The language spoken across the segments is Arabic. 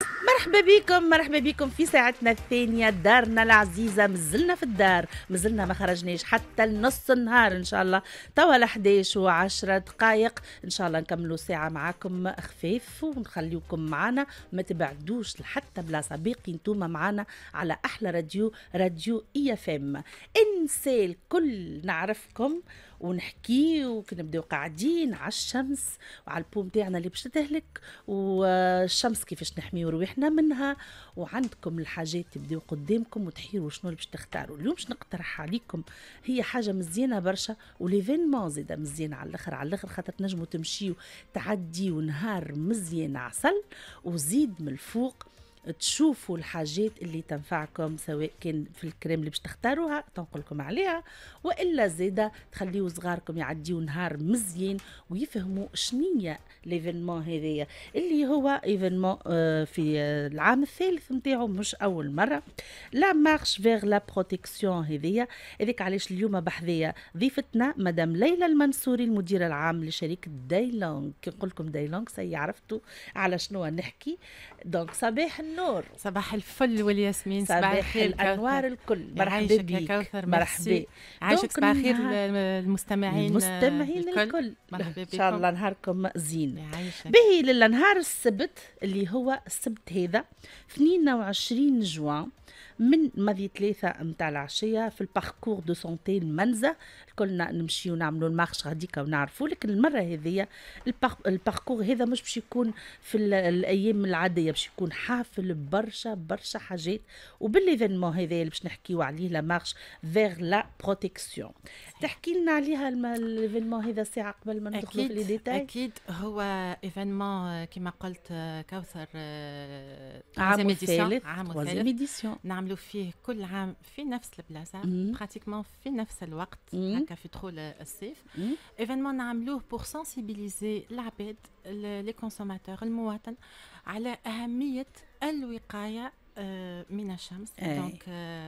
مرحبا بكم في ساعتنا الثانية. دارنا العزيزة مازلنا في الدار، مازلنا ما خرجناش حتى لنص النهار إن شاء الله، توا 11:10 إن شاء الله نكملوا ساعة معاكم خفيف ونخليكم معنا، ما تبعدوش لحتى بلاصة، باقي نتوما معنا على أحلى راديو EFM. انسى الكل نعرفكم ونحكي وكنبداو قاعدين على الشمس وعلى البوم تاعنا اللي باش تهلك، والشمس كيفاش نحميو روحنا منها، وعندكم الحاجات تبداو قدامكم وتحيروا شنو اللي باش تختاروا. اليوم باش نقترح عليكم هي حاجه مزيانه برشا، وليفينمون زيدا مزيان على الاخر خاطر تنجموا تمشيو تعديو نهار مزيان عسل، وزيد من الفوق تشوفوا الحاجات اللي تنفعكم، سواء كان في الكريم اللي باش تختاروها تنقلكم عليها، والا زيدا تخليو صغاركم يعديو نهار مزيان ويفهموا شنية ليفينمون هذايا اللي هو ايفينمون في العام الثالث نتاعو، مش اول مره، لا مارش فيغ لا بروتيكسيون هذيك علاش اليوم بحذايا ضيفتنا مدام ليلى المنصوري المدير العام لشركه دايلونغ. كي نقول لكم دايلونغ سي عرفتوا على شنو نحكي. دونك صباح النور، صباح الفل والياسمين، صباح الانوار الكل. مرحبا بك، مرحبا، عايشك صباح الخير المستمعين الكل. مرحبا ان شاء الله نهاركم زين. يعيشك. باهي للنهار السبت اللي هو السبت هذا 22 جوان من ماضي 3 متاع العشيه في الباركور دو سونتي المنزه، كلنا نمشيو نعملوا المارش غاديكا ونعرفوا. لكن المره هذيا الباركور هذا مش باش يكون في الايام العاديه، باش يكون حافل برشا حاجات، وبالليفينمون هذا اللي باش نحكيو عليه لا مارش فيغ لا بروتيكسيون. تحكي لنا عليها الليفينمون هذا ساعه قبل ما ندخلوا في لي ديتاي. اكيد هو ايفينمون كما قلت كوثر، عام ثالث نعملوا فيه كل عام في نفس البلاصه، براتيكمون في نفس الوقت، هكا في دخول الصيف. ايفينمون نعملوه بور سنسيبيليزي العباد، لي كونسوماتور، المواطن، على اهميه الوقايه من الشمس. دونك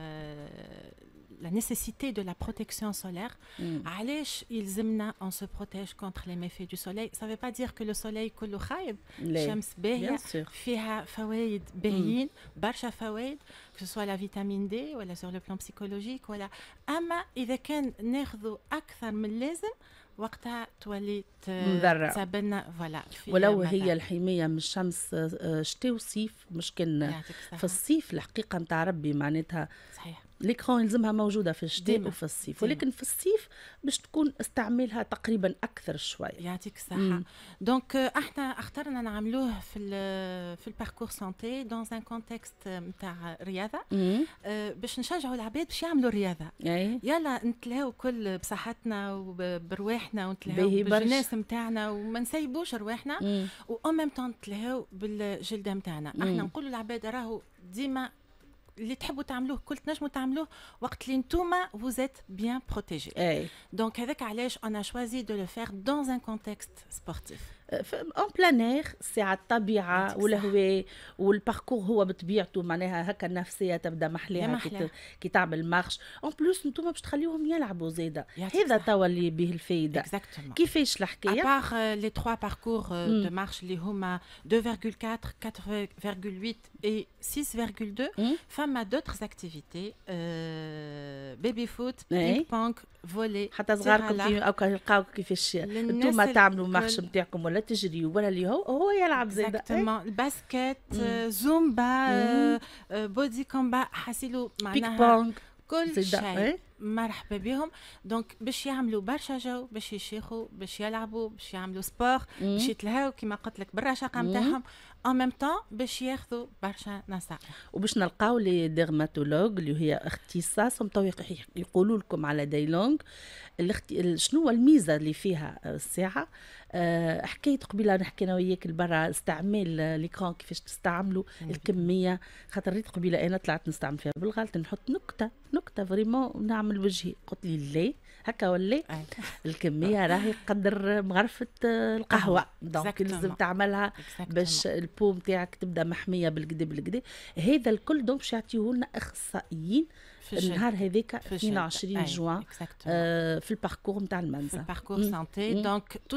la nécessité de la protection solaire. علاش يلزمنا on se protège contre les méfaits du soleil. Ça veut pas dire que le soleil كله خايب، الشمس باهية فيها فوائد باهيين، برشا فوائد، que ce soit la vitamine D ولا sur le plan psychologique ولا. أما إذا كان ناخذوا أكثر من اللازم وقتها تولي تسببنا فوالا. ولو هي الحمايه من الشمس شتاء وصيف، مش كان في الصيف الحقيقه نتاع ربي معناتها صحيح ليكرون يلزمها موجوده في الشتاء وفي الصيف، ولكن في الصيف باش تكون استعمالها تقريبا اكثر شويه. يعطيك الصحه. دونك احنا اخترنا نعملوه في الباركور سانتي دون ان كونتكست نتاع رياضه، باش نشجعوا العباد باش يعملوا رياضه. يلا نتلاهوا كل بصحتنا وبرواحنا، ونتلاهوا بالناس نتاعنا وما نسيبوش رواحنا، و ميم طون نتلاهوا بالجلده نتاعنا. احنا نقولوا للعباد راهو ديما اللي تحبوا تعملوه كل تنجموا تعملوه وقت اللي نتوما vous êtes bien protégés. Donc هذاك علاش on a choisi de le faire dans un contexte sportif. ان بلان اير، ساعة الطبيعة والهواء، والباركور هو بطبيعته معناها هكا النفسية تبدا محليها كي تعمل مارش. اون بلوس نتوما باش تخليوهم يلعبوا زيدا، هذا توا اللي به الفايدة. كيفاش الحكاية؟ à part les 3 parcours de marche اللي هما 2,4 4,8 et 6,2 فما d'autres activités baby foot, ping pong, volley. حتى صغاركم يلقاو كيفاش نتوما تعملوا مارش نتاعكم ولا تجري ولا اللي هو يلعب زيدا. الباسكت، زومبا، بودي كومبا، حاسيلو معناها كل شيء. مرحبا بهم. دونك باش يعملوا برشا جو، باش يشيخوا، باش يلعبوا، باش يعملوا سبور، باش يتلهاو كما قلت لك بالرشاقه نتاعهم، ان ميم طون باش ياخذوا برشا نصائح. وباش نلقاو لي ديرماتولوج اللي هي اختصاصهم تو يقولوا لكم على دايلونغ شنو الميزه اللي فيها الساعه. حكيت قبيله نحكي انا وياك البرا استعمال ليكران كيفاش تستعملوا الكميه، خاطر ريت قبيله انا طلعت نستعمل فيها بالغلط، نحط نكته فريمون نعمل وجهي، قلت لي لا هكا ولا الكميه راهي قدر مغرفه القهوه، دونك لازم تعملها باش البوم تاعك تبدا محميه بالكدا. هذا الكل دونك باش يعطيوه لنا اخصائيين النهار هذاك 22 جوان في الباركور نتاع المنزه، في الباركور سانتي. دونك توت ان جروب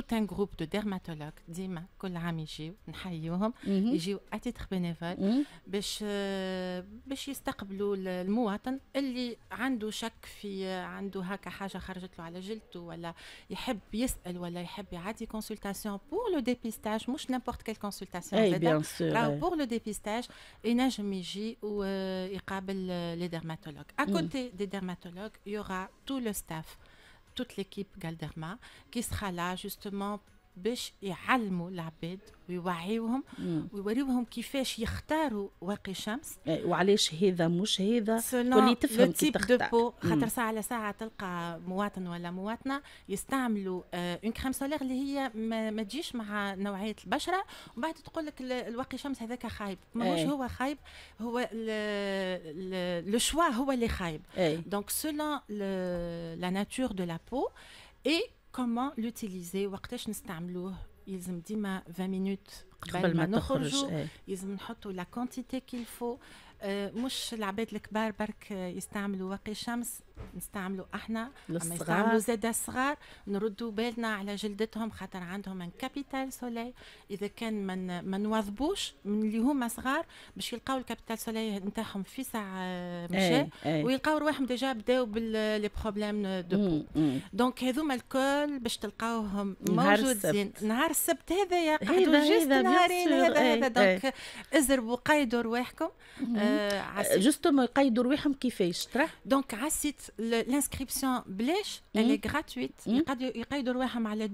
جروب دو ديرماتولوج ديما كل عام يجيو نحييوهم يجيو اتيتر بينيفول باش يستقبلوا المواطن اللي عنده شك في عنده هكا حاجه خرجت له على جلده ولا يحب يسال ولا يحب يعطي كونسلتاسيون بور لو ديبيستاج مش نيمبورت كيل كونسلتاسيون بيان سور بور لو ديبيستاج ينجم يجي ويقابل لي ديرماتولوج à côté des dermatologues il y aura tout le staff toute l'équipe Galderma qui sera là justement باش يعلموا العباد ويوعيوهم ويوريوهم كيفاش يختاروا واقي شمس وعلاش هذا مش هذا واللي تفهم كيف تختار خاطر ساعه على ساعه تلقى مواطن ولا مواطنه يستعملوا اون كريم سولير اللي هي ما تجيش مع نوعيه البشره ومن بعد تقول لك الواقي شمس هذاك خايب ماهوش هو خايب هو لو شوا هو اللي خايب دونك سولون لا ناتور دو لا بو اي comment l'utiliser وقتاش نستعملوه يلزم ديما 20 minutes قبل ما نخرجوا يلزم نحطوا لا كونتيتي كيل فو مش العباد الكبار برك يستعملوا واقي شمس نستعملوا احنا اما يستعملوا زاد الصغار نردوا بالنا على جلدتهم خاطر عندهم ان كابيتال سولي اذا كان ما نواظبوش من اللي هما صغار باش يلقاو الكابيتال سولي نتاعهم في ساعه مشى ويلقاو رواحهم ديجا بداو باللي بروبليم دو بو دونك هذوما الكل باش تلقاوهم موجودين نهار السبت هذايا قعدوا جست نهارين هذا دونك ازربوا قيدوا رواحكم جوستومون يقيدوا رواحهم كيفاش ترى دونك على السيت l'inscription بلاش elle est gratuite يقيدوا رواحهم على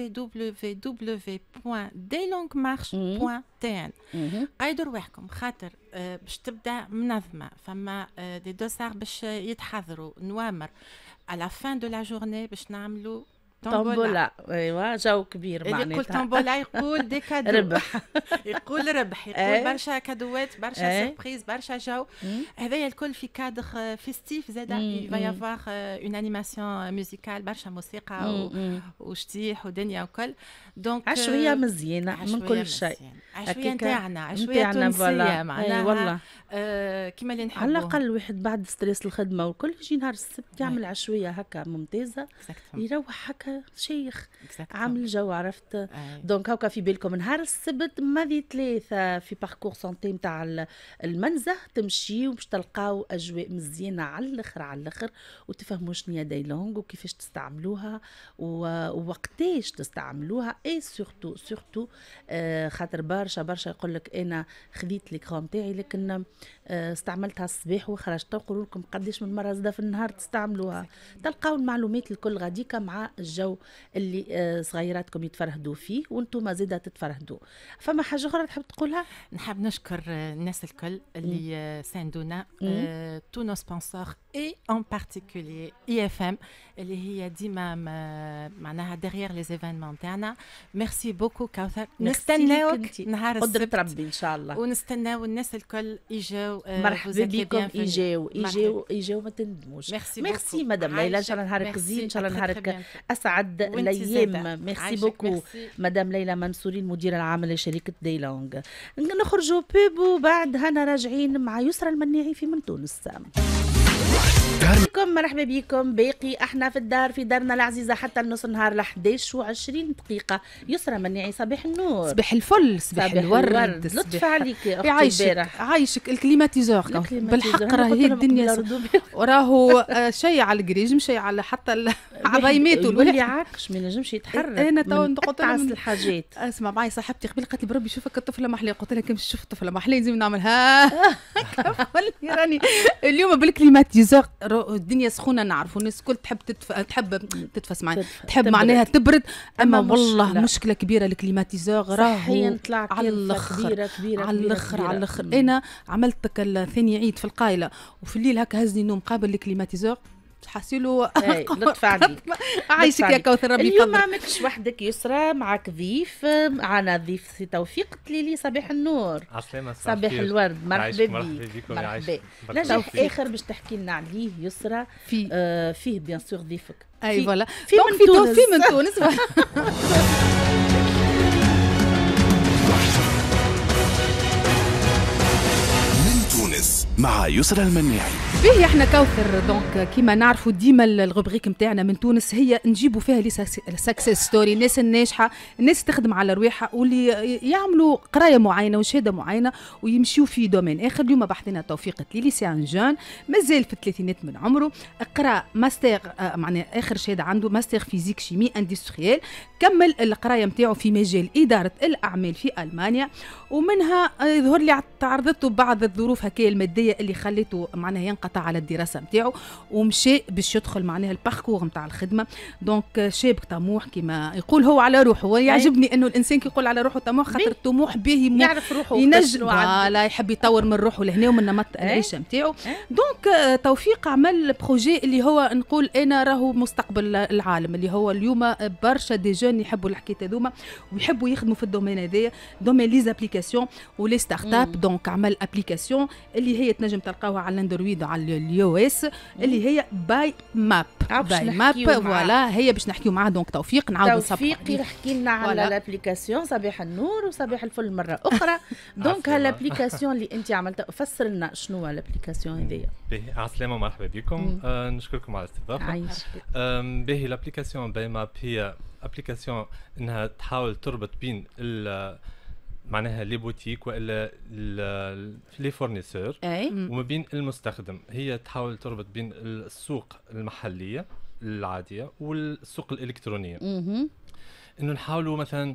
www.delongmarche.tn قيدوا رواحكم خاطر باش تبدا منظمه فما دي دوسار باش يتحضروا نوامر على fin de la journée باش نعملوا طنبولا ايوا جو كبير معناتها اللي يقول طنبولا يقول دي كادو ربح يقول ربح يقول برشا كادوات برشا سيربريز برشا جو هذايا الكل في كادر فيستيف زاد يفيافوار اون انيماسيون ميوزيكال برشا موسيقى وشتيح ودنيا وكل دونك عشويه مزيانه من كل شيء عشويه نتاعنا عشويه تونسيه معناها والله كيما اللي نحبوا على الاقل واحد بعد ستريس الخدمه والكل يجي نهار السبت يعمل عشويه هكا ممتازه يروح هكا شيخ عامل جو عرفت دونك هاكا في بالكم نهار السبت ماضي 3 في باركور سونتي نتاع المنزه تمشيو باش تلقاو اجواء مزيانه على الاخر على الاخر وتفهموا شنو هي دايلونغ وكيفاش تستعملوها ووقتاش تستعملوها اي سورتو خاطر برشا يقول لك انا خذيت ليكرون تاعي لكن استعملتها الصباح وخرجت نقول لكم قداش من مره زاد في النهار تستعملوها تلقاو المعلومات الكل غاديكا مع الجو اللي صغيراتكم يتفرهدوا فيه وانتم زاده تتفرهدوا فما حاجه اخرى تحب تقولها نحب نشكر الناس الكل اللي ساندونا تو نو سبونسور اي ان بارتيكولير اي اف ام اللي هي ديما معناها ديغيير لي زيفينمون تاعنا ميرسي بوكو كوثر نستناوك نهار السبت قدرة ربي ان شاء الله ونستناو الناس الكل يجاو مرحبا بكم يجاو ما تندموش ميرسي مدام ليلى ان شاء الله نهارك زين ان شاء الله نهارك اسعد الايام ميرسي بوكو مدام ليلى منصوري المديره العامه لشركه دايلونغ نخرجوا بوب وبعد هنا راجعين مع يسرى المناعي في من تونس مرحبا بكم باقي احنا في الدار في دارنا العزيزه حتى النص نهار ل 11:20 دقيقه يسرى مناعي صباح النور صباح الفل صباح الورد لطف عليك اختي البارح عايشك الكليماتيزور بالحق راهي الدنيا وراهو شيء على الجريج شيء على حتى عظيمات واللي عاكش ما نجمش يتحرك انا تو نقطع من الحاجات اسمع معي صاحبتي قبل قالت لي بربي شوفك الطفله محليه قلت لها كيف نشوف الطفله محليه لازم نعملها راني اليوم بالكليماتيزور الدنيا سخونه نعرفوا الناس الكل تحب تتفس معي تحب معناها تبرد اما والله مشكله كبيره الكليماتيزور راهو على الاخر على الاخر انا عملت ثاني عيد في القايله وفي الليل هكا هزني نوم قابل الكليماتيزور حاسيلو لطف عليك عايشك يا كوثر ربي اليوم ما ماكش وحدك يسرى معك ضيف معنا ضيف سي توفيق تليلي صباح النور عسلامة صباح الورد مرحبا بك مرحبا نجاح اخر باش تحكي لنا عليه يسرى فيه بيان سور ضيفك اي فوالا في من تونس من تونس مع يسرى المناعي باهي احنا كوثر دونك كيما نعرفوا ديما الغبريك نتاعنا من تونس هي نجيبوا فيها لي سكسس ستوري، الناس الناجحه، الناس تخدم على رواحها واللي يعملوا قرايه معينه وشهاده معينه ويمشيوا في دومين اخر. اليوم بحثنا توفيق تليلي سي ان جون مازال في الثلاثينات من عمره، قرا ماستر معناها اخر شهاده عنده ماستر فيزيك شيمي اندستريال، كمل القرايه نتاعو في مجال اداره الاعمال في المانيا، ومنها يظهر لي تعرضته بعض الظروف هكايا الماديه اللي خليته معناها ينقطع على الدراسه نتاعو ومشى باش يدخل معناها الباركور نتاع الخدمه. دونك شاب طموح كما يقول هو على روحه، ويعجبني انه الانسان كي يقول على روحه طموح خاطر الطموح به يعرف روحه ينجم لا يحب يطور من روحه لهنا ومن نمط العيشه نتاعو. دونك توفيق عمل بروجي اللي هو نقول انا راهو مستقبل العالم، اللي هو اليوم برشا دي جون يحبوا الحكايه هذوما ويحبوا يخدموا في الدومين هذايا، دومين لي زابليكاسيون ولي ستارت اب. دونك عمل ابليكاسيون اللي هي تنجم تلقاوها على الاندرويد وعلى اليو اس اللي هي باي ماب. باي ماب فوالا هي باش نحكيو معاه. دونك توفيق نعاودوا توفيق يحكي لنا على الابليكاسيون. صباح النور وصباح الفل مره اخرى. دونك هالابليكاسيون اللي انت عملتها فسر لنا شنو هو الابليكاسيون هذيا. باهي السلامه ومرحبا بكم. نشكركم على الاستضافه. باهي الابليكاسيون باي ماب هي ابليكاسيون انها تحاول تربط بين معناها لي بوتيك والا لي فورنيسور وما بين المستخدم. هي تحاول تربط بين السوق المحليه العاديه والسوق الالكترونيه. انه نحاولوا مثلا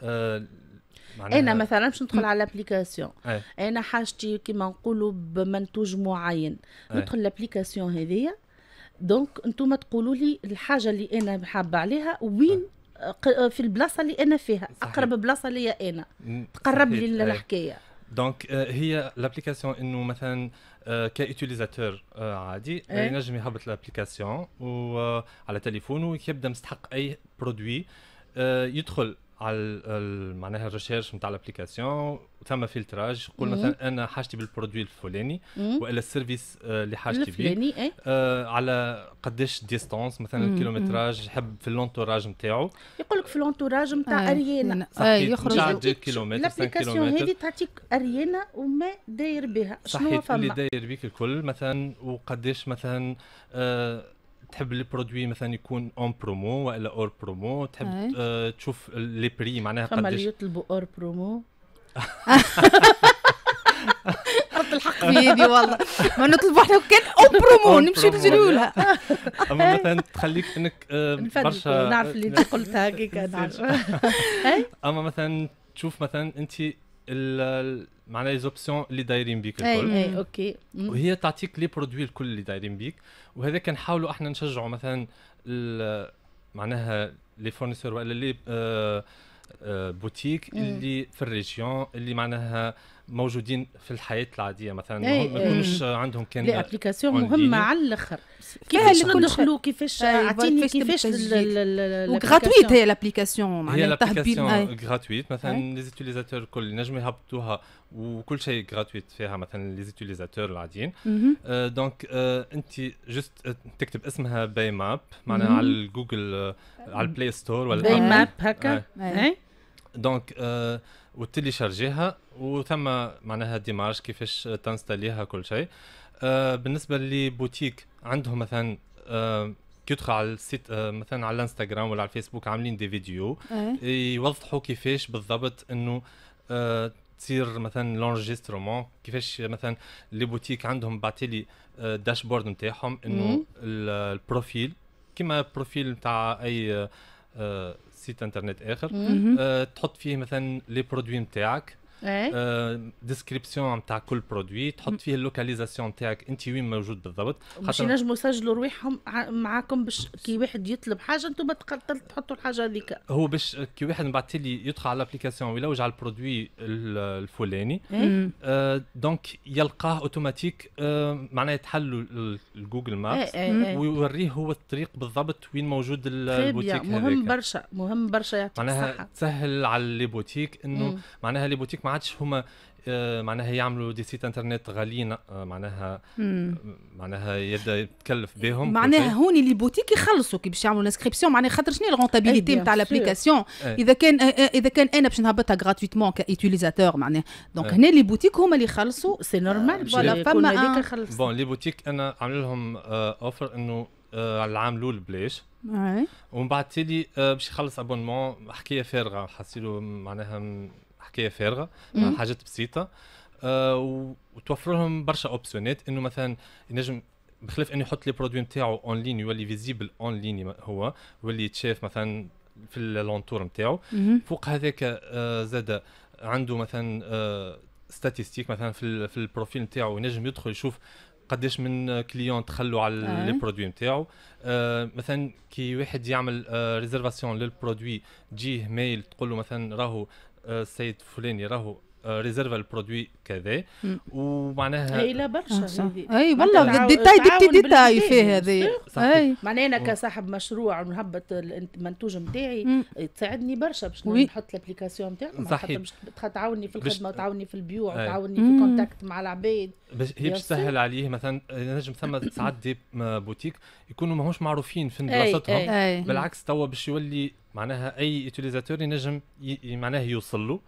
انا مثلا باش ندخل على الابليكاسيون، انا حاجتي كيما نقولوا بمنتوج معين، ندخل الابليكاسيون هذيا. دونك انتم تقولوا لي الحاجه اللي انا حابه عليها وين في البلاصه اللي انا فيها. صحيح. اقرب بلاصه ليا انا تقرب لي الحكايه. دونك هي الابليكاسيون انه مثلا كايتيليزاتور عادي ينجم يهبط الابليكاسيون وعلى تليفونه ويبدا مستحق اي برودوي، يدخل على معناها الريشيرش نتاع الابليكاسيون، ثم فلتراج يقول مثلا انا حاجتي بالبرودوي الفلاني والا السيرفيس اللي حاجتي به على قداش ديستانس مثلا الكيلومتراج يحب في اللونتوراج نتاعو. يقول لك في اللونتوراج نتاع اريانا يخرج 10 كيلومتر 5 كيلومتر. الابليكاسيون هذه تعطيك اريانا وما داير بها شنو فما اللي داير بيك الكل مثلا وقداش مثلا تحب البرودوي مثلا يكون اون برومو والا اور برومو، تحب تشوف لي بري معناها قداش. فما اللي يطلبوا اور برومو. حط الحق في يدي والله ما نطلبوا احنا كان او برومو نمشي نجريو لها. اما مثلا تخليك انك برشا نعرف اللي انت قلتها هكاك نعرف. اما مثلا تشوف مثلا انت معناها لي زوبسيون اللي دايرين بيك الكل. اوكي. وهي تعطيك لي برودوي الكل اللي دايرين بيك. وهذا كنحاولوا احنا نشجعوا مثلا معناها لي فورنيسور ولا لي بوتيك اللي في الريجيون اللي معناها موجودين في الحياه العاديه مثلا ما يكونوش عندهم كان لي ابليكاسيون مهمه على الاخر. كيفاش ندخلوا كيفاش اعطيني كيفاش وغراتويت هي الابليكاسيون معناها الابليكاسيون غراتويت مثلا لي زوتيليزاتور الكل ينجموا يهبطوها وكل شيء غراتويت فيها مثلا لي زوتيليزاتور العاديين. دونك انت جست تكتب اسمها باي ماب معناها على الجوجل على البلاي ستور ولا باي ماب هكا. دونك وتلي شارجيها وثم معناها ديمارش كيفاش تنستاليها كل شيء. بالنسبه لي بوتيك عندهم مثلا يدخل على السيت مثلا على الانستغرام ولا على الفيسبوك عاملين دي فيديو يوضحوا كيفاش بالضبط انه تصير مثلا لونجسترومون، كيفاش مثلا لي بوتيك عندهم بعتلي داشبورد نتاعهم انه البروفيل كيما البروفيل نتاع اي سيت انترنت اخر تحط فيه مثلا لي برودوي نتاعك، ديسكريبسيون نتاع كل برودوي، تحط فيه اللوكاليزاسيون نتاعك انت وين موجود بالضبط. باش ينجموا يسجلوا رواحهم معاكم باش كي واحد يطلب حاجه انتم تحطوا الحاجه هذيك. هو باش كي واحد بعث لي يدخل على الابليكاسيون ويلوج على البرودوي الفلاني دونك يلقاه اوتوماتيك معناه يتحلوا الجوجل مابس ويوريه هو الطريق بالضبط وين موجود البوتيك هذاك. مهم برشا يعطيك معناها تسهل على لي بوتيك انه معناها لي بوتيك ما عادش هما معناها يعملوا دي سيت انترنت غاليين معناها يبدا يتكلف بهم معناها هوني اللي بوتيك يخلصوا كي باش يعملوا انسكريبسيون معناها خاطر شنو الرونتابيليتي نتاع الابليكاسيون اذا كان انا باش نهبطها غراتويتمون كايتيليزاتور معناها دونك هنا اللي بوتيك هما اللي يخلصوا سي نورمال فوالا فما بون لي بوتيك انا عامل لهم اوفر انه على العام الاول بلاش ومن بعد تالي باش يخلص ابونمون حكايه فارغه حسيلو معناها حكايه فارغه حاجات بسيطه وتوفر لهم برشا اوبسيونات انه مثلا ينجم بخلاف انه يحط لي برودوي نتاعو اون لين يولي فيزيبل اون لين هو يولي يتشاف مثلا في اللونتور نتاعو فوق هذاك زاد عنده مثلا ستاتيستيك مثلا في البروفيل نتاعو ينجم يدخل يشوف قداش من كليون تخلوا على لي برودوي نتاعو مثلا كي واحد يعمل ريزرفاسيون للبرودوي تجيه ميل تقول له مثلا راهو السيد فلاني راهو ريزيرف البرودوي كذا ومعناها هي لا برشا اي والله ديتاي فيه هذه اي معناها انا كصاحب مشروع ونهبط المنتوج نتاعي تساعدني برشا باش نحط الابليكاسيون نتاعي باش تعاوني في الخدمه وتعاوني في البيوع وتعاوني في الكونتاكت مع العباد هي باش تسهل عليه مثلا نجم ثم ساعات دي بوتيك يكونوا ماهوش معروفين في بلاصتهم بالعكس توا باش يولي معناها اي يوتيليزاتور ينجم معناها يوصل له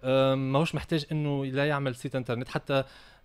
ماهوش محتاج انه لا يعمل سيت انترنت حتى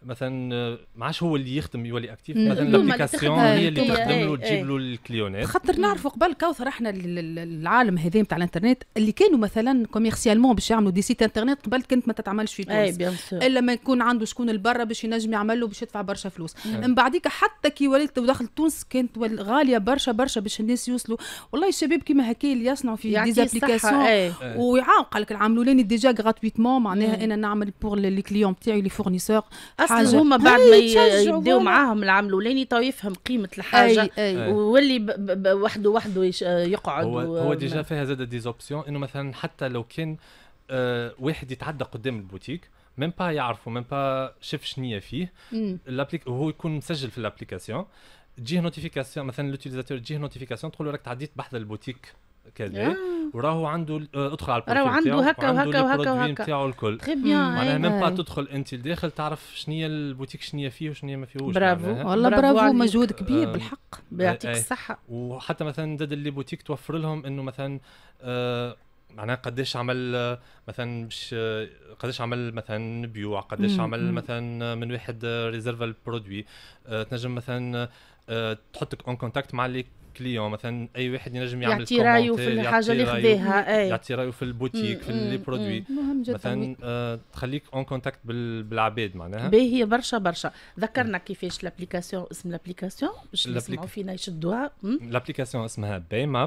مثلا ما عادش هو اللي يخدم يولي اكتيف مثلا الابليكاسيون هي اللي تخدم له وتجيب له الكليونات خاطر نعرفوا قبل كوثر احنا العالم هذا نتاع الانترنت اللي كانوا مثلا كوميرسيالمون باش يعملوا دي سيت انترنت قبل كنت ما تتعملش في تونس الا ما يكون عنده شكون البرا باش ينجم يعمل له باش يدفع برشا فلوس من بعديك حتى كي وليت ودخل تونس كانت غاليه برشا باش الناس يوصلوا والله الشباب كيما هكا اللي يصنعوا في دي ابليكاسيون ويعاون قال لك العملوا لي ديجا غراتويتمون معناها انا نعمل بور لي كليون تاعي لي فورنيسور اصلا هما بعد ما يبداو معاهم العام الاولاني تو يفهم قيمه الحاجه واللي وحده يقعد هو ديجا فيها زاد دي زوبسيون انه مثلا حتى لو كان واحد يتعدى قدام البوتيك ميم با يعرفوا ميم با شاف شنية فيه وهو يكون مسجل في الابليكاسيون تجيه نوتيفيكاسيون مثلا لوتيليزاتور تجيه نوتيفيكاسيون تقول له راك تعديت بحذا البوتيك كذا وراهو عنده ادخل على البروفيل نتاعو عنده هكا وهكا نتاعو الكل تري بيان معناها ميم با تدخل انت لداخل تعرف شنية البوتيك شنية فيه وشنية ما فيهوش برافو والله برافو مجهود كبير بالحق بيعطيك الصحه وحتى مثلا زاد اللي بوتيك توفر لهم انه مثلا معناها قداش عمل مثلا قداش عمل مثلا بيوع قداش عمل مثلا من واحد ريزيرف البرودوي تنجم مثلا تحطك اون كونتاكت مع لي كليون مثلا اي واحد ينجم يعمل يعطي رايه في الحاجه اللي خذاها يعطي رايه في البوتيك في لي برودوي مثلا تخليك اون كونتاكت بالعباد معناها باهي برشا ذكرنا كيفاش الابليكاسيون اسم الابليكاسيون باش يسمعوا فينا يشدوها الابليكاسيون اسمها باي ماب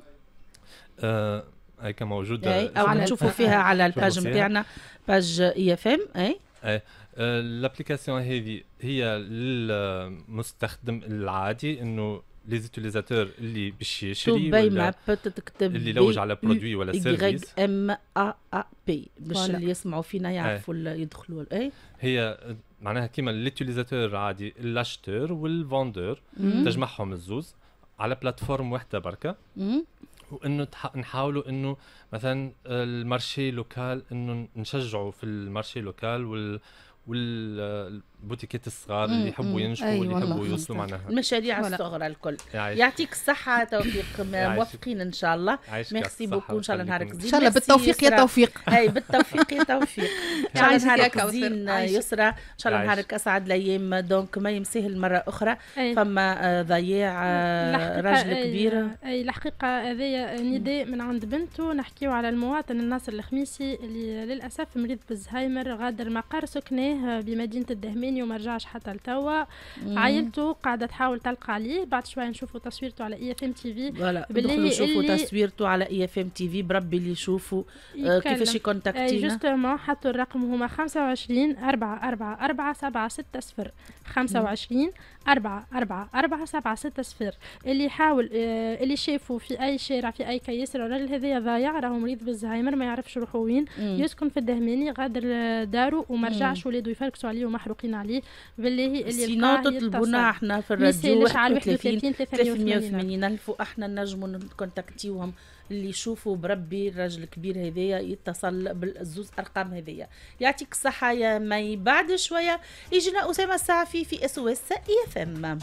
هاي كان موجوده او نشوفوا فيها على الباج نتاعنا باج اي اف ام الابليكاسيون هذه هي للمستخدم العادي انه لي زوتيليزاتور اللي باش يشري ولا تكتب اللي يلوج على برودوي ولا سيرفيس ام ا بي باش اللي يسمعوا فينا يعرفوا يدخلوا هي معناها كيما ليوتيليزاتور عادي الاشتور والفوندور تجمعهم الزوز على بلاتفورم واحده بركه وانه نحاولوا انه مثلا المارشي لوكال انه نشجعوا في المارشي لوكال والبوتيكات الصغار اللي يحبوا ينجحوا واللي يحبوا يوصلوا معناها المشاريع الصغرى الكل يعطيك الصحة توفيق موفقين إن شاء الله ميرسي بوكو إن شاء الله نهارك زين إن شاء الله بالتوفيق يا توفيق أي بالتوفيق يا توفيق إن شاء الله نهارك زين يسرى إن شاء الله نهارك أسعد الأيام دونك ما يمسهل مرة أخرى فما ضياع راجل كبير أي الحقيقة هذايا نداء من عند بنته نحكيو على المواطن الناصر الخميسي اللي للأسف مريض بالزهايمر غادر مقر سكنه بمدينة الدهماني وما رجعش حتى لتوا عائلته قاعدة تحاول تلقى عليه بعد شوية نشوفوا تصويرته على اي اف ام تي في باللي شوفوا تصويرته على اي اف ام تي في بربي اللي يشوفوا كيفاش يكونتاكتينا جوستومون حطوا الرقم هما 25 444 760 25 444 760 اللي يحاول اللي شافوا في اي شارع في اي كيسر الراجل هذايا ضايع راهو مريض بالزهايمر ما يعرفش روحه وين يسكن في الدهماني غادر داره وما رجعش ولاد يقعدوا يفركسوا عليه ومحروقين عليه بالله اللي سينو تطلبونا احنا في الراديو ميساج على 31 380 الف واحنا نجموا نكونتاكتيوهم اللي يشوفوا بربي الراجل الكبير هذايا يتصل بالزوز ارقام هذيا. يعطيك الصحه يا مي. بعد شويه يجينا اسامه السعفي في اس او اس اي اف ام.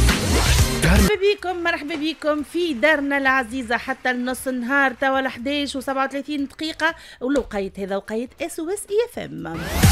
مرحبا بكم في دارنا العزيزه حتى النص النهار توا 11 و37 دقيقه والوقيت هذا وقيت اس او اس اي اف ام.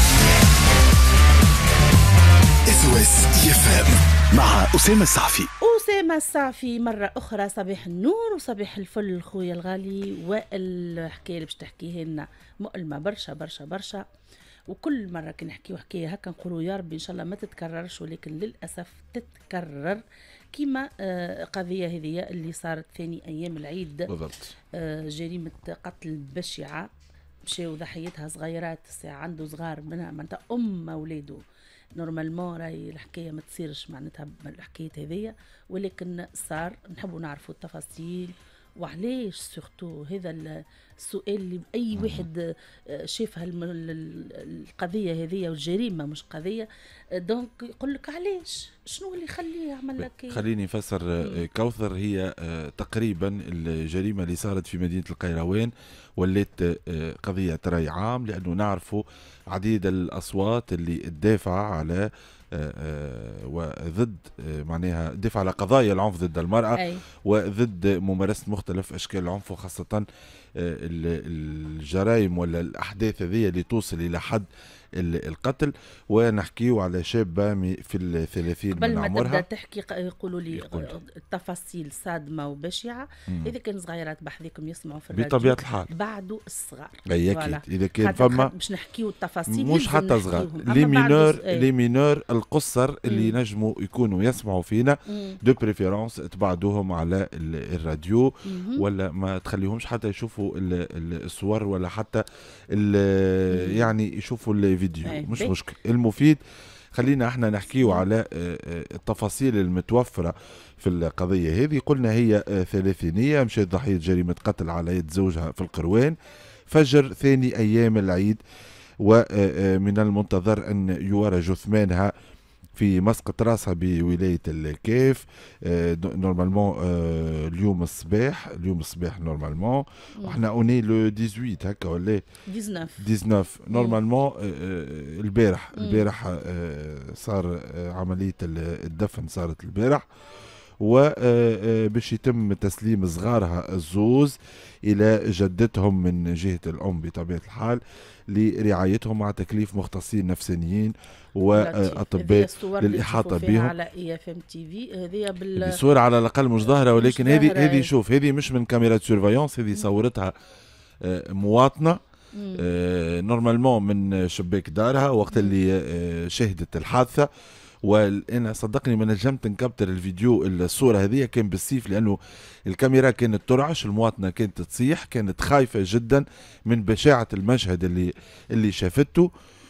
اس او اس اي اف ام مع اسامه السعفي. أسامة السعفي مرة أخرى صباح النور وصباح الفل خويا الغالي. والحكاية اللي باش تحكيه لنا مؤلمة برشا برشا برشا، وكل مرة كي نحكيو حكاية هكا نقولوا يا ربي إن شاء الله ما تتكررش، ولكن للأسف تتكرر كيما قضية هذه اللي صارت ثاني أيام العيد بالضبط. جريمة قتل بشعة مشاو ضحيتها صغيرات الساعة عنده صغار منها معناتها أم أولاده. نورمالمون راهي الحكايه ما تصيرش معناتها الحكايه هذيا، ولكن صار نحبوا نعرفوا التفاصيل وعلاش سورتو. هذا السؤال اللي اي واحد شافها القضيه هذيا والجريمه مش قضيه دونك يقول لك علاش شنو اللي يخليه يعمل لك. خليني نفسر. كوثر هي تقريبا الجريمه اللي صارت في مدينه القيروان ولات قضيه راي عام، لانه نعرفوا عديد الاصوات اللي تدافع على وضد معناها دفع على قضايا العنف ضد المرأة وضد ممارسة مختلف أشكال العنف، وخاصة الجرائم ولا الأحداث هذه اللي توصل إلى حد القتل. ونحكيو على شابة في الثلاثين من عمرها. قبل ما تبدأ تحكي يقولوا لي التفاصيل صادمة وبشعة. إذا كان صغيرات بحذيكم يسمعوا في الراديو بطبيعة الحال بعدوا الصغار أكيد. إذا كان فما مش نحكيو التفاصيل مش حتى صغار لي مينور القصر اللي نجموا يكونوا يسمعوا فينا دو بريفيرونس تبعدوهم على الراديو ولا ما تخليهمش حتى يشوفوا الصور ولا حتى يعني يشوفوا الفيديو مش مشكل. المفيد خلينا احنا نحكيو على التفاصيل المتوفرة في القضية هذه. قلنا هي ثلاثينية مشات ضحية جريمة قتل على يد زوجها في القروان فجر ثاني أيام العيد، ومن المنتظر أن يورى جثمانها في مسقط راسها بولاية الكيف نورمالمون اليوم الصباح نورمالمون وحنا اوني لو 18 هكا ولا 19 نورمالمون البارح صار عملية الدفن صارت البارح، وباش يتم تسليم صغارها الزوز إلى جدتهم من جهة الأم بطبيعة الحال لرعايتهم مع تكليف مختصين نفسانيين واطباء للاحاطه بهم. على اي اف ام تي في هذه الصوره على الاقل مش ظاهره، ولكن هذه شوف هذه مش من كاميرات سيرفايونس، هذه صورتها مواطنه نورمالمون من شباك دارها وقت اللي شهدت الحادثه. وانا صدقني ما نجمت نكبتر الفيديو الصوره هذه كان بالسيف، لانه الكاميرا كانت ترعش، المواطنه كانت تصيح، كانت خايفه جدا من بشاعه المشهد اللي شافته.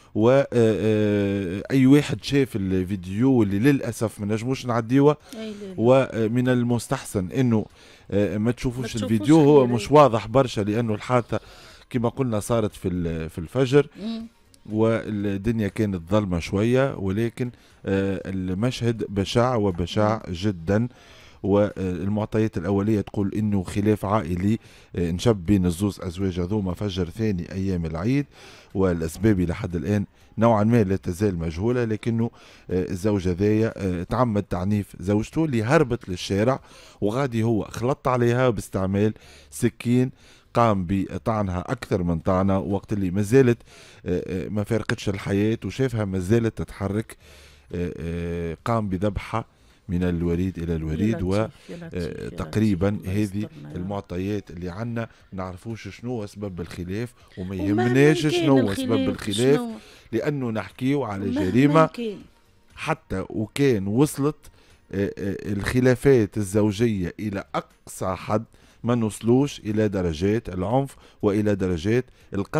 واي واحد شاف الفيديو اللي للاسف ما نجموش نعديوه، ومن المستحسن انه ما تشوفوش الفيديو، هو مش واضح برشا لانه الحادثه كما قلنا صارت في الفجر والدنيا كانت ظلمه شويه، ولكن المشهد بشع جدا. والمعطيات الأولية تقول إنه خلاف عائلي انشب بين الزوز أزواج هذوما فجر ثاني أيام العيد، والأسباب لحد الآن نوعا ما لا تزال مجهولة، لكنه الزوج هذايا تعمد تعنيف زوجته اللي هربت للشارع، وغادي هو خلط عليها باستعمال سكين، قام بطعنها أكثر من طعنة وقت اللي ما زالت ما فارقتش الحياة وشافها ما زالت تتحرك، قام بذبحها من الوريد إلى الوريد. وتقريبا هذه المعطيات اللي عنا نعرفوش شنو سبب الخلاف، وما يهمناش شنو سبب الخلاف، لأنه نحكيو على جريمة حتى وكان وصلت الخلافات الزوجية إلى أقصى حد، ما نوصلوش إلى درجات العنف وإلى درجات القتل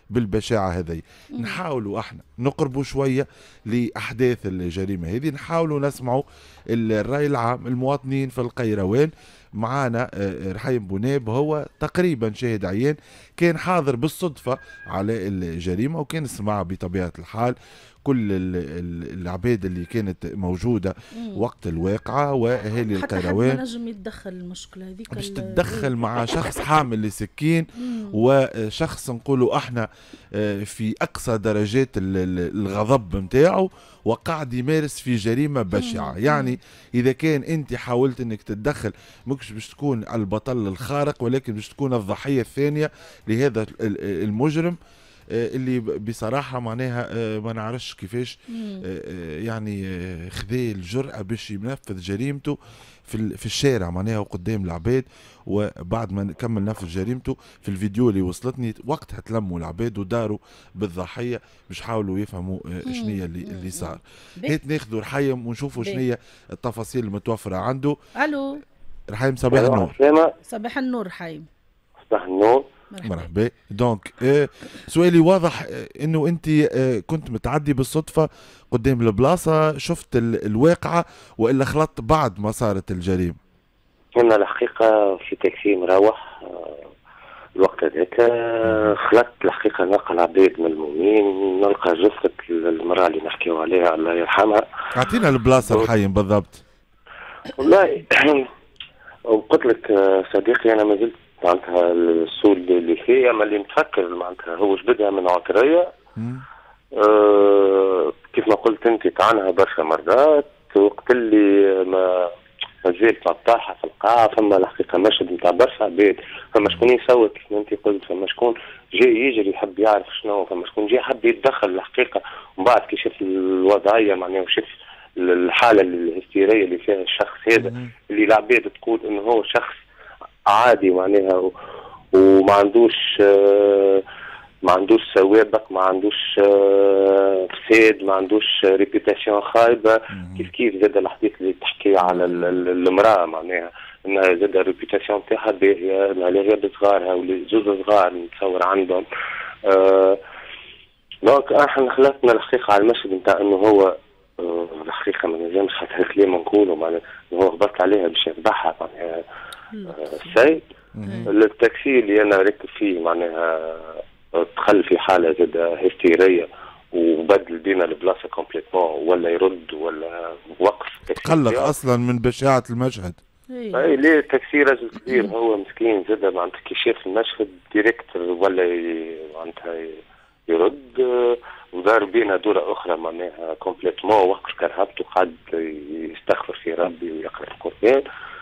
بالبشاعة هذه. نحاولوا احنا نقربوا شوية لأحداث الجريمة هذه، نحاولوا نسمعوا الرأي العام، المواطنين في القيروان. معانا رحيم بوناب، هو تقريبا شاهد عيان، كان حاضر بالصدفة على الجريمة وكان سمع بطبيعة الحال كل العباد اللي كانت موجودة وقت الواقعة وأهالي القيروان. حتى نجم يتدخل المشكلة هذيك، باش تتدخل مع شخص حامل لسكين وشخص نقولوا احنا في أقصى درجات الغضب متاعه وقاعد يمارس في جريمة بشعة. يعني إذا كان أنت حاولت أنك تتدخل، مش باش تكون البطل الخارق، ولكن باش تكون الضحية الثانية لهذا المجرم اللي بصراحة معناها ما نعرفش كيفاش يعني خذي الجرأة باش ينفذ جريمته في الشارع معناها وقدام العباد. وبعد ما كمل نفذ جريمته في الفيديو اللي وصلتني وقتها تلموا العباد وداروا بالضحية باش حاولوا يفهموا شنية اللي صار. هيت ناخذوا رحيم ونشوفوا شنية التفاصيل المتوفرة عنده. الو رحيم، صباح النور. صباح النور رحيم. صباح النور. مرحبا. دونك سؤالي واضح انه انت كنت متعدي بالصدفة قدام البلاصة، شفت الواقعة والا خلطت بعد ما صارت الجريمة؟ انا الحقيقة في تاكسي مروح الوقت هذاك، خلطت الحقيقة نلقى العباد ملمومين، نلقى جثة المرأة اللي نحكيو عليها الله يرحمها. اعطينا البلاصة رحيم بالضبط. والله وقلت لك صديقي انا ما زلت معناتها السوق اللي فيه، اما اللي نتفكر معناتها هو بدها من عطريه كيف ما قلت انت تعنها برشا مرات، وقت اللي ما زلت مطاحه في القاعه فما الحقيقه مشهد نتاع برشا عباد، فما شكون يصوت كيف ما انت قلت، فما شكون جاي يجري يحب يعرف شنو، فما شكون جاي حب يتدخل الحقيقه، ومن بعد كي شاف الوضعيه معناها وشاف الحاله الهستيريه اللي فيها الشخص هذا اللي العباد تقول انه هو شخص عادي معناها وما عندوش سوابق، ما عندوش فساد، ما عندوش ريبيتاسيون خايبه. كيف زاد الحديث اللي تحكي على المراه معناها انها زاد الريبيتاسيون تاعها باهيه، على غير صغارها وزوز صغار نتصور عندهم. دونك احنا خلطنا الحقيقه على المشهد نتاع انه هو الحقيقه ما نجمش حتى الكلام نقوله معناها هو هبط عليها باش يذبحها معناها السيد. التاكسي اللي انا راكب فيه معناها دخل في حاله زاد هستيريه وبدل بينا البلاصه كومبليتمون، ولا يرد ولا وقف. تقلق اصلا من بشاعه المشهد. اي ليه التاكسي راجل كبير هو مسكين زاد معناتها كي شاف المشهد ديريكت ولا معناتها يرد، ودار بينا دورة أخرى معناها كومبليتمون وقف كرهبته قعد يستغفر في ربي ويقرأ القرآن.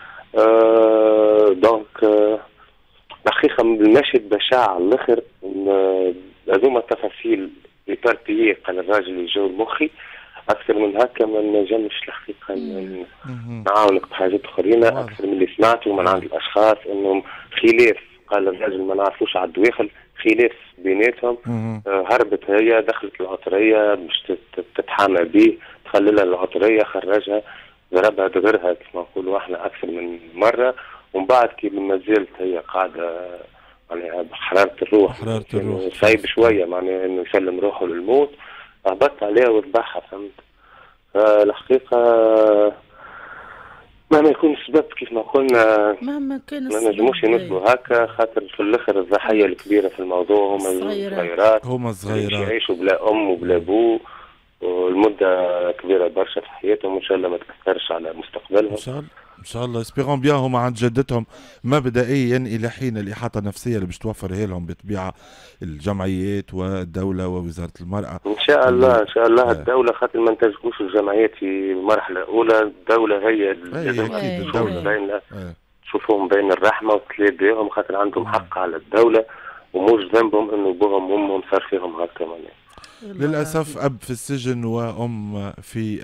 دونك الحقيقة المشهد بشاع على الآخر. هذوما تفاصيل إبارتية قال الراجل اللي جو المخي، أكثر من هكا ما نجمش الحقيقة نعاونك بحاجات أخرين أكثر من اللي سمعته من عند الأشخاص إنهم خلاف. قال الراجل ما نعرفوش على الدواخل خلاف بيناتهم. هربت هي دخلت العطرية باش تتحامى به، تخللها العطرية خرجها ضربها دغرها كيف ما نقولوا احنا أكثر من مرة، ومن بعد كي ما زالت هي قاعدة معناها بحرارة الروح صعيب شوية معناها إنه يسلم روحه للموت، هبط عليها وذبحها. فهمت؟ الحقيقة مهما يكون السبب كيف ما قلنا مهما كان ما نجموش ينزلوا هكا، خاطر في الاخر الضحيه الكبيره في الموضوع هما الصغيرات يعيشوا بلا ام وبلا ابو، والمده كبيره برشا في حياتهم، وان شاء الله ما تاثرش على مستقبلهم. ان شاء الله اسبيغون بيان هما عند جدتهم مبدئيا الى حين الاحاطه النفسيه اللي باش توفرها لهم بطبيعه الجمعيات والدوله ووزاره المراه. ان شاء الله ان شاء الله الدوله خاطر ما نتجهوش الجمعيات في المرحله الاولى، الدوله هي الدوله تشوفهم بين الرحمه وتلاقي بهم خاطر عندهم حق على الدوله، ومش ذنبهم انه بوهم وامهم صار فيهم هكا. للاسف اب في السجن وام في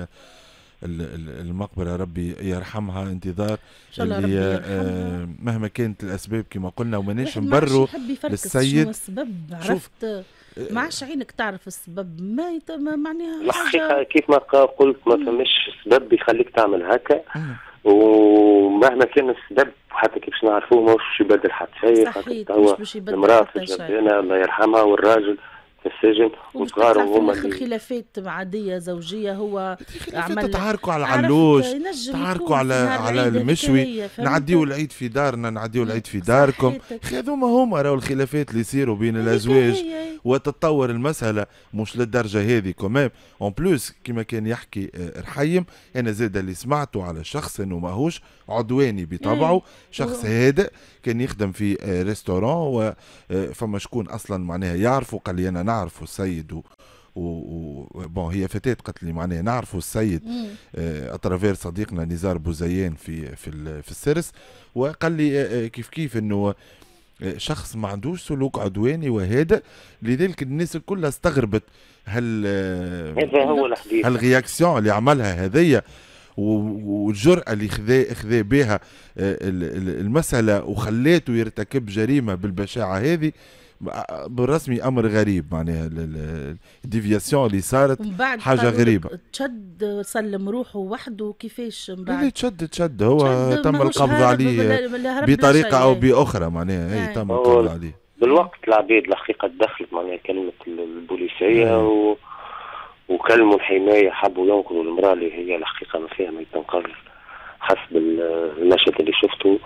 المقبرة ربي يرحمها، انتظار اللي مهما كانت الأسباب كما قلنا وماناش نبروا للسيد. شو السبب؟ عرفت ما عادش عينك تعرف السبب ما معناها الحقيقة كيف ما قلت ما فماش سبب يخليك تعمل هكا، ومهما كان السبب حتى كيفاش نعرفوه ماهوش يبدل حتى شيء. صحيح مش باش يبدل المرأة في حتى شيء. الجبانة الله يرحمها والراجل في السجن وصغاره هما اللي خلافات عاديه زوجيه هو عمل تعاركوا على علوش، تعاركوا على المشوي، نعديو العيد في دارنا نعديو العيد في داركم. هذوما راهو الخلافات اللي يصيروا بين الازواج وتتطور المساله مش للدرجه هذه كمان. اون بلوس كما كان يحكي رحيم، انا زاد اللي سمعته على شخص انه ماهوش عدواني بطبعه، شخص هادئ كان يخدم في ريستوران وفما شكون اصلا معناها يعرفوا، قال لي انا نعرفوا السيد بون هي فتاة قالت لي معناها نعرفوا السيد اترافير صديقنا نزار بوزيان في السرس، وقال لي كيف انه شخص ما عندوش سلوك عدواني وهادئ. لذلك الناس كلها استغربت هذا هو الحديث، هالرياكسيون اللي عملها هذيا والجرأة اللي خذا بها المسألة وخلاته يرتكب جريمة بالبشاعة هذه. بالرسمي امر غريب، معناها الديفياسيون اللي صارت حاجه غريبه. تشد سلم روحه وحده كيفاش من بعد تشد هو تم القبض عليه بطريقه او باخرى، معناها تم القبض عليه بالوقت. العباد الحقيقه دخلت معناها كلمه البوليسيه وكلموا الحمايه، حبوا ينقذوا المراه اللي هي الحقيقه ما فيها ما يتنقذ حسب المشهد اللي شفته.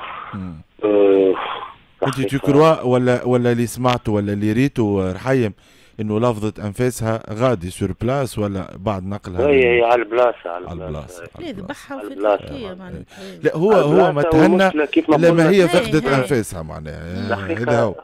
انت تكروا ولا اللي سمعته ولا اللي ريته رحيم انه لفظة انفاسها غادي سور بلاس ولا بعد نقلها؟ هي على البلاصه ليه ذبحها في التركية معناها. لا هو ما تهنى لما هي فقدت انفاسها معناها. هذا هو.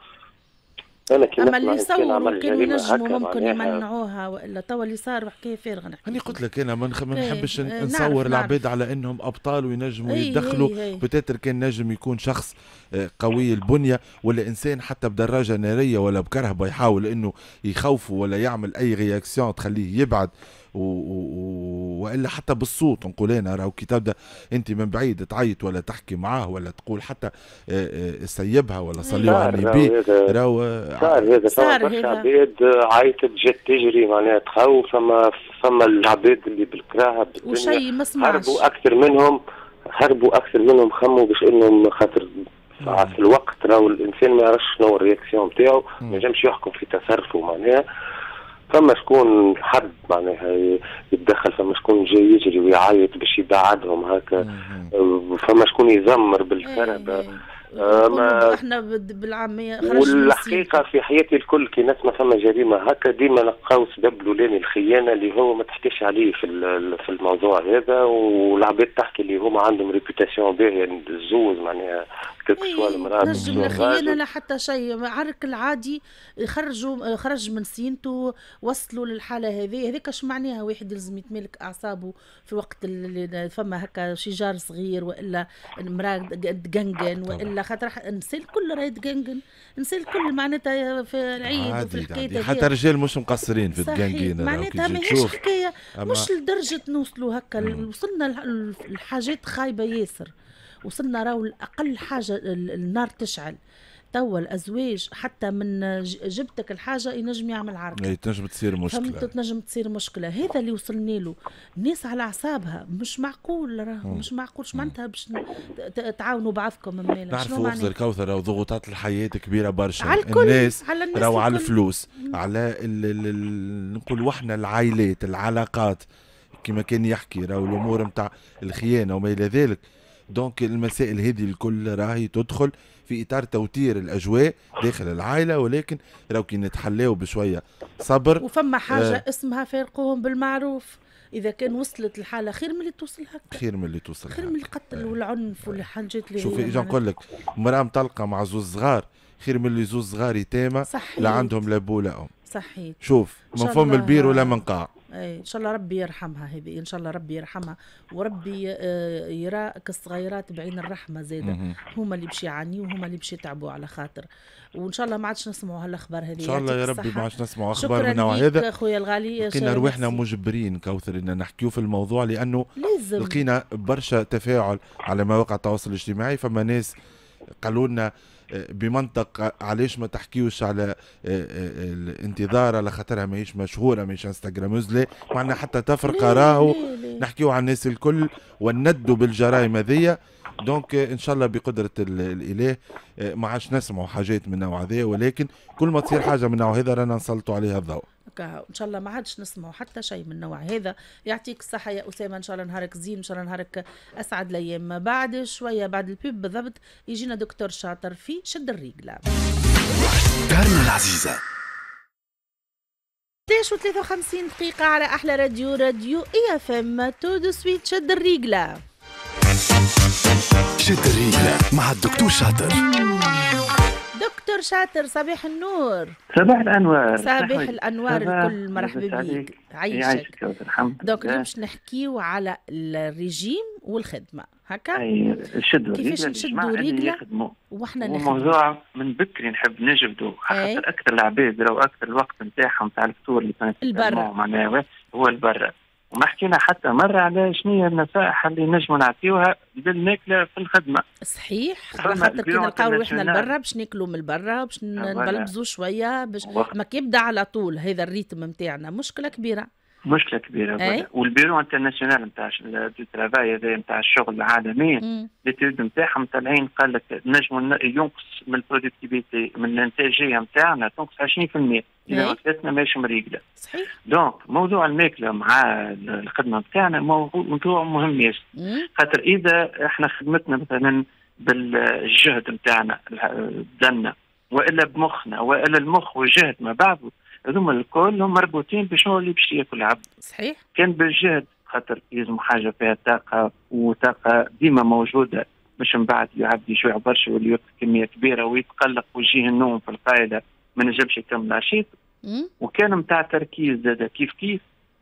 اما اللي يصوروا كانوا ينجموا ممكن يمنعوها، والا توا اللي صار حكايه فارغه. انا قلت لك انا ما نحبش نصور العباد على انهم ابطال وينجموا يدخلوا. بتاتر كان نجم يكون شخص قوي البنيه ولا انسان حتى بدراجه ناريه ولا بكرهبه يحاول انه يخوفه ولا يعمل اي رياكسيون تخليه يبعد والا حتى بالصوت نقول انا راهو كي تبدا انت من بعيد تعيط ولا تحكي معاه ولا تقول حتى سيبها ولا صليوا على النبي. راهو صار هذا عباد عيطت جت تجري معناها تخوف. فما العباد اللي بالكراهه وشيء ما سمعش هربوا اكثر منهم خموا باش انهم خاطر في الوقت راهو الانسان ما يعرفش شنو الرياكسيون نتاعو، ما ينجمش يحكم في تصرفه معناها. فما شكون حد معناها يتدخل، فما شكون جاي يجري ويعيط باش يبعدهم هكا، فما شكون يزمر بالكرهبه. احنا بالعاميه والحقيقه في حياتي الكل كي نسمع فما جريمه هكا ديما نلقاو سبب الاولاني الخيانه اللي هو ما تحكيش عليه في الموضوع هذا. والعباد تحكي اللي هما عندهم ريبيوتاسيون باهيه الزوز معناها كيفاش المراه نجم الخيانه لا حتى شيء. عرك العادي خرج من سينته وصلوا للحاله هذيك اش معناها واحد لازم يتملك اعصابه في وقت اللي فما هكا شجار صغير والا المراه تقنقن والا خاطر النساء الكل راهي تقنقن، النساء الكل معناتها في العيد وفي الحكايه حتى الرجال مش مقصرين في التقنقين. معناتها ماهيش حكايه مش لدرجه نوصلوا هكا. وصلنا الحاجات خايبه ياسر، وصلنا راهو اقل حاجه النار تشعل. توا الازواج حتى من جبتك الحاجه ينجم يعمل عركه، تنجم تصير مشكله، تنجم تصير مشكله. هذا اللي وصلنا له. الناس على اعصابها مش معقول، راهو مش معقول. معناتها باش تعاونوا بعضكم. نعرفوا اخذ الكوثر وضغوطات الحياه كبيره برشا على الناس، راهو على الفلوس، على نقول وحنا العائلات العلاقات كما كان يحكي، راهو الامور نتاع الخيانه وما الى ذلك. دونك المسائل هذه الكل راهي تدخل في اطار توتير الاجواء داخل العائله، ولكن راهو كي نتحلاو بشويه صبر. وفما حاجه اسمها فارقوهم بالمعروف. اذا كان وصلت الحاله خير من اللي توصل هكا، خير من اللي توصل خير من القتل والعنف والحاجات اللي شوفي اجا نقول لك مراه مطلقه مع زوز صغار خير من اللي زوز صغار يتامى لا عندهم لا بو لا ام. صحيح. شوف من فم البير ولا من قاع. ان شاء الله ربي يرحمها هذه، ان شاء الله ربي يرحمها وربي يرى كالصغيرات بعين الرحمه زاده. هما اللي باش يعانيوا وهما اللي باش يتعبوا على خاطر. وان شاء الله ما عادش نسمعوا هالاخبار هذه. ان شاء الله يا ربي ما عادش نسمعوا اخبار من النوع هذا. شكرا اخويا الغالي. كنا روحنا مجبرين كوثر ان نحكيو في الموضوع لانه لازم. لقينا برشا تفاعل على مواقع التواصل الاجتماعي. فما ناس قالوا لنا بمنطق علاش ما تحكيوش على الانتظار على خاطرها ماهيش مشهوره ماهيش انستغراموز. لا معنا حتى تفرقه راهو نحكيو على الناس الكل وندوا بالجرائم هذيا دونك ان شاء الله بقدره الاله ما عادش نسمعوا حاجات من النوع هذا، ولكن كل ما تصير حاجه من النوع هذا رانا نسلطوا عليها الضوء. ان شاء الله ما عادش نسمعوا حتى شيء من النوع هذا. يعطيك الصحه يا اسامه، ان شاء الله نهارك زين، ان شاء الله نهارك اسعد الايام. بعد شويه بعد البيب بالضبط يجينا دكتور شاطر في شد الرجله. دارنا العزيزه 53 دقيقه على احلى راديو اي اف ام. تو دو سويت شد الرجله. شد الرجله مع الدكتور شاطر. دكتور شاطر صباح النور. صباح الانوار. صباح الانوار الكل، مرحبا بك. عايشك. الحمد لله. دونك اليوم باش نحكيو على الرجيم والخدمه هكا. كيفاش نشدوا رجله وحنا نخدموا. موضوع من بكري نحب نجبدو، خاطر اكثر العباد لو اكثر الوقت نتاعهم تاع الفطور اللي كانت البرا معناها هو البرا. وما حكينا حتى مرة على شنو هي النصائح اللي نجموا نعطيوها للماكلة في الخدمة. صحيح، خاطر كي نلقاو روحنا البرا باش ناكلوا من البرا، باش نبلبزوا شوية، باش ما كيبدا على طول هذا الريتم نتاعنا مشكلة كبيرة. مشكلة كبيرة. والبيرو انترناسيونال نتاع دو ترافاي هذا نتاع الشغل العالمي ليتود نتاعهم طالعين قال لك نجموا ينقص من البرودكتيفيتي من الانتاجية نتاعنا تنقص 20% إذا وقتنا ماشي مريقلة. صحيح. دونك موضوع الماكلة مع الخدمة نتاعنا موضوع مهم ياسر. خاطر إذا احنا خدمتنا مثلا بالجهد نتاعنا بدنا وإلا بمخنا وإلا المخ والجهد مع بعضه، هذوما الكل هم مربوطين بشنو اللي باش ياكل العبد. صحيح. كان بالجهد خاطر يلزم حاجه فيها طاقه، وطاقه ديما موجوده، مش من بعد العبد يشوع برشا واللي ياكل كميه كبيره ويتقلق ويجيه النوم في القاعده ما نجمش يكمل عشيت. وكان متاع تركيز زاد كيف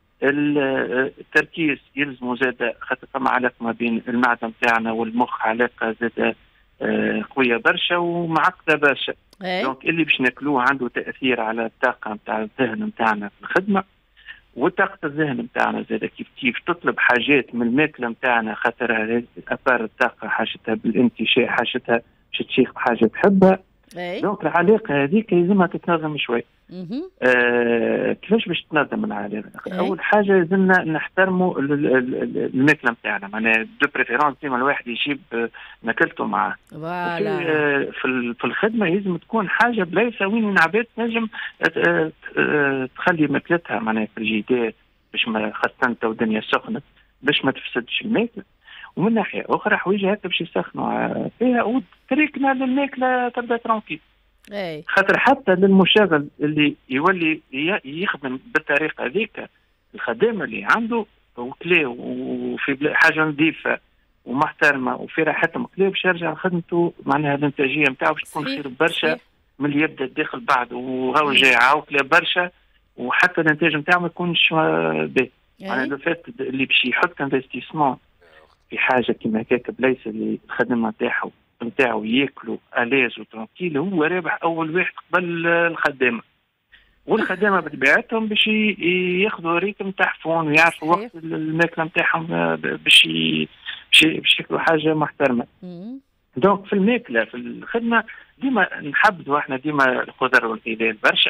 التركيز يلزمه زاد، خاطر فما علاقه ما بين المعده نتاعنا والمخ، علاقه زاد قويه برشا ومعقده برشا. دونك اللي باش ناكلوه عنده تاثير على الطاقه نتاع الذهن نتاعنا في الخدمه، وطاقه الذهن نتاعنا زاد كيف تطلب حاجات من الماكله نتاعنا، خاطر هذه اثار الطاقه حاجتها بالانتشاء، حاجتها باش تشيخ حاجه تحبها. دونك العلاقه هذيك لازمها تتنظم شوي. كيفاش باش تنظم العلاقه؟ اول حاجه لازمنا نحترموا الماكله نتاعنا، معناها دو بريفيرونس ديما الواحد يجيب ماكلته معاه. في الخدمه لازم تكون حاجه بلايصه وين العباد تنجم تخلي ماكلتها معناها في الجدار، باش ما خاصه تو الدنيا سخنت باش ما تفسدش الماكله. ومن ناحيه اخرى حوايج هكا باش يسخنوا فيها، وطريقنا للماكله تبدا ترونكي. خاطر حتى للمشغل اللي يولي يخدم بالطريقه هذيك، الخدامه اللي عنده وكلاه وفي حاجه نظيفه ومحترمه وفي راحتهم كلاه باش يرجع لخدمته، معناها الانتاجيه نتاعو باش تكون خير برشا من اللي يبدا داخل بعد وهو جاي وكلاه برشا، وحتى الانتاج نتاعو ما يكونش باهي. يعني لو فات اللي باش يحط انفستيسمون في حاجه كيما هكاك بلايص اللي الخدمه نتاعو ياكلوا اليز وترانكيل، هو رابح اول واحد قبل الخدامه. والخدامه بطبيعتهم باش ياخذوا ريتم تحفون ويعرفوا وقت الماكله نتاعهم باش ياكلوا حاجه محترمه. دونك في الماكله في الخدمه ديما نحبذوا احنا ديما الخضر والخضار برشا،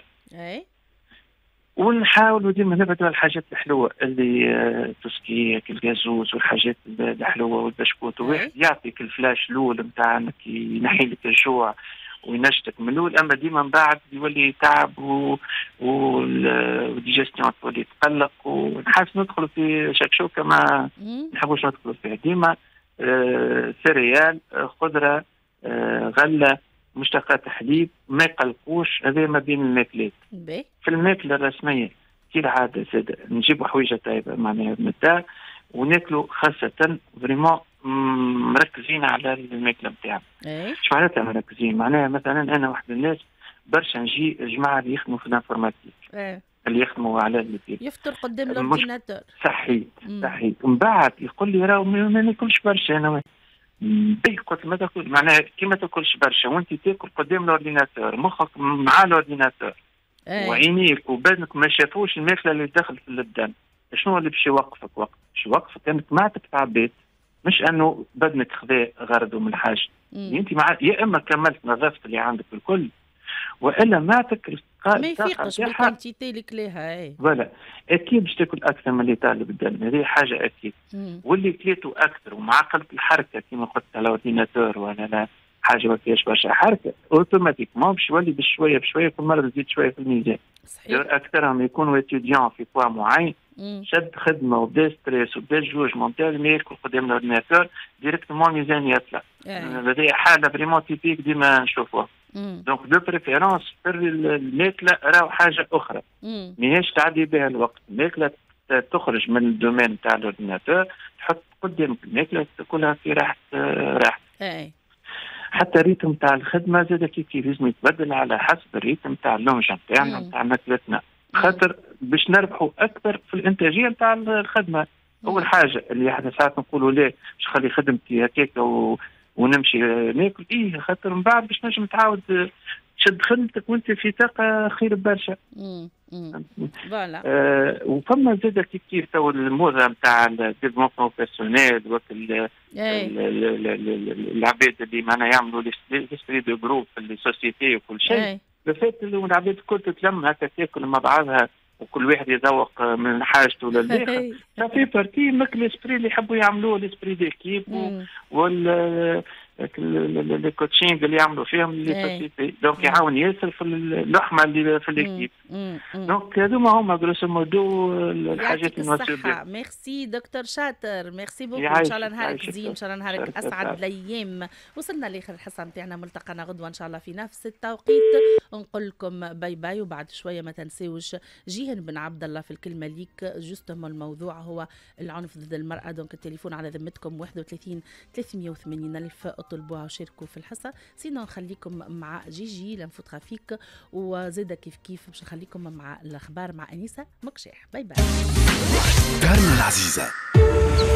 ونحاولوا ديما نبعدوا على الحاجات الحلوه اللي تسكي الجازوز والحاجات الحلوه والبشكوت. وواحد يعطيك الفلاش الاول نتاع انك ينحي لك الجوع وينشطك من الاول، اما ديما من بعد يولي تعب والديجستيون تولي تقلق، ونحاس ندخلوا في شكشوكه ما نحبوش ندخلوا فيها. ديما سيريال، خضره، غله، مشتقات حليب، ما يقلقوش، هذا ما بين الماكلات. في الماكله الرسميه كي العاده زاد نجيبوا حويجه طيبه معناها متاع، وناكلوا خاصه فريمون مركزين على الماكله نتاعنا. ايش معناتها مركزين؟ معناها مثلا انا واحد الناس برشا نجي جماعه اللي يخدموا في الانفورماتيك، اللي يخدموا على البيت يفطر قدام الاورديناتور صحيح. من بعد يقول لي راهو ما ناكلش برشا انا. قلت ما تاكل معناها كي ما تاكلش برشا وانت تاكل قدام الاورديناتور، مخك مع الاورديناتور وعينيك وبدنك ما شافوش الماكله اللي دخلت في الدم. شنو اللي باش يوقفك؟ باش يوقفك انك معدتك تعبيت، مش انه بدنك خذا غرضه من حاجه. انت يا اما كملت نظافه اللي عندك الكل، والا معدتك ما يفيقش بالكونتيتي اللي كليها. فوالا اكيد باش تاكل اكثر من اللي طالب الدم، هذه حاجه اكيد. واللي كليته اكثر ومع قله الحركه كما قلت على الاورديناتور ولا لا حاجه ما فيهاش برشا حركه، اوتوماتيكمون باش يولي بشويه بشويه كل مره تزيد شويه في الميزان. صحيح. اكثرهم يكونوا اتيديون في بوا معين، شد خدمه وبدا ستريس وبدا جوج مونتال ما ياكل قدام الاورديناتور ديريكتومون ميزان يطلع. هذه حاله فريمون تيبيك ديما نشوفوها. دونك دو بريفيرونس في الماكله راهو حاجه اخرى ماهيش تعدي بها الوقت. الماكله تخرج من الدومين تاع الاورديناتور تحط قدامك الماكله تاكلها في راحه حتى الريتم تاع الخدمه زاد كيف لازم يتبدل على حسب الريتم تاع اللونجه نتاعنا نتاع ماكلتنا، خاطر باش نربحوا اكثر في الانتاجيه نتاع الخدمه. اول حاجه اللي احنا ساعات نقولوا لا باش نخلي خدمتي هكاك ونمشي ناكل خاطر من بعد باش نجم تعاود تشد خدمتك وانت في طاقه خير برشا. فوالا وفما زاد كيف تو الموضه نتاع الديفلوبمون بيرسونيل وقت العباد اللي معنا يعملوا ليسبري دو جروب في السوسيتي وكل شيء، بفات العباد الكل تتلم هكا تاكل مع بعضها وكل واحد يذوق من حاجته للاخر. في بارتي ماك ليسبري اللي يحبوا يعملوه ليسبري ديكيب وال الكوتشينغ اللي يعملوا فيهم لي دونك يعاون ياسر في اللحمه اللي في الاكيب. دونك هذوما هما غروسو مودو الحاجات المهمه. ميرسي دكتور شاطر، ميرسي بوكو. ان شاء الله نهارك زين، ان شاء الله نهارك اسعد الايام. وصلنا لاخر الحصه نتاعنا، ملتقانا غدوه ان شاء الله في نفس التوقيت. نقول لكم باي باي، وبعد شويه ما تنساوش جيهان بن عبد الله في الكلمه ليك. جوستومون الموضوع هو العنف ضد المراه، دونك التليفون على ذمتكم 31 380 ألف، اطلبوها وشاركوا في الحصه. سينو نخليكم مع جيجي لنفوت خفيك، وزيدا كيف كيف باش نخليكم مع الاخبار مع انيسه مكشاح. باي باي. دارنا العزيزه.